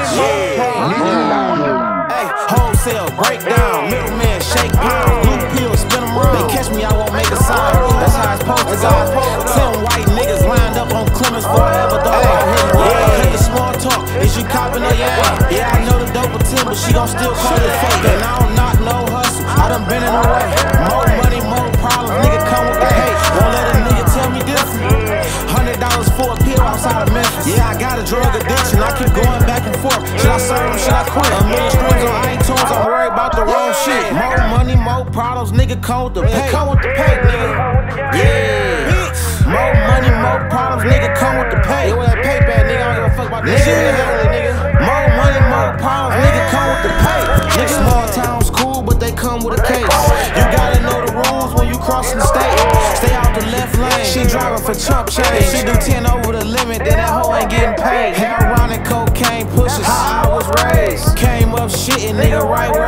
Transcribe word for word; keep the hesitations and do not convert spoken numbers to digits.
Yeah. Hey, wholesale breakdown, middleman shake pounds, blue pills spin them round. They catch me, I won't make a sign. That's how it's supposed to go. Ten white niggas lined up on Clemens forever though. Cut the small talk, is you copping or yeah? Yeah, I know the dope ten, but she gon' still call it fake. And I don't knock no hustle, I done been in the way. More money, more problems, nigga come with the hate. Won't let a nigga tell me different. Hundred dollars for a pill outside of Memphis. Yeah, I got a drug addiction, I keep going back and forth. Should I serve him, should I quit? A million streams on iTunes, I'm worried about the wrong shit. More money, more problems, nigga come with the pay. Come with the pay, nigga. Yeah. More money, more problems, nigga come with the pay. Yeah, with that pay back, nigga, I don't give a fuck about that shit. Nigga. More money, more problems, nigga come with the pay. Nigga, small towns cool, but they come with a case. You gotta know the rules when you crossing the state. Stay out the left lane. She driving for chump change. She do ten over the limit, then that hoe ain't getting paid. Heroin and cocaine pushes how I was raised. Came up shitting, nigga, right where